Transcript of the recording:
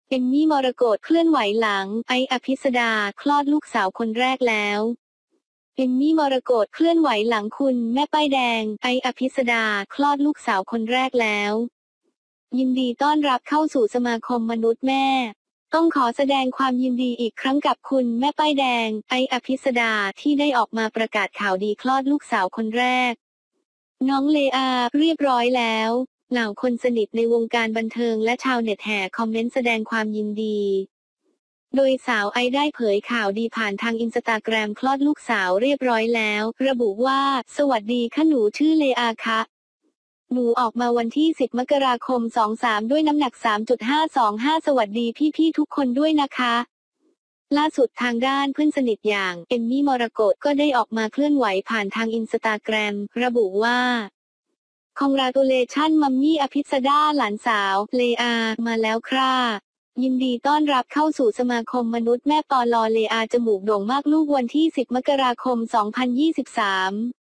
เอมมี่มรกตเคลื่อนไหวหลังไอซ์อภิสดาคลอดลูกสาวคนแรกแล้วเอมมี่มรกตเคลื่อนไหวหลังคุณแม่ป้ายแดงไอซ์อภิสดาคลอดลูกสาวคนแรกแล้วยินดีต้อนรับเข้าสู่สมาคมมนุษย์แม่ต้องขอแสดงความยินดีอีกครั้งกับคุณแม่ป้ายแดงไอซ์อภิสดาที่ได้ออกมาประกาศข่าวดีคลอดลูกสาวคนแรกน้องเลอาเรียบร้อยแล้วเหล่าคนสนิทในวงการบันเทิงและชาวเน็ตแห่คอมเมนต์แสดงความยินดีโดยสาวไอได้เผยข่าวดีผ่านทางอินสตาแกรมคลอดลูกสาวเรียบร้อยแล้วระบุว่าสวัสดีค่ะหนูชื่อเลอาค่ะหนูออกมาวันที่10 มกราคม 23ด้วยน้ำหนัก 3.525 สวัสดีพี่ๆทุกคนด้วยนะคะล่าสุดทางด้านเพื่อนสนิทอย่างเอมมี่มรกตก็ได้ออกมาเคลื่อนไหวผ่านทางอินสตาแกรมระบุว่า Congratulation มัมมี่อภิสดาหลานสาวเลอามาแล้วค่ะยินดีต้อนรับเข้าสู่สมาคมมนุษย์แม่ปอลอเลอาจมูกโด่งมากลูกวันที่10 มกราคม 2023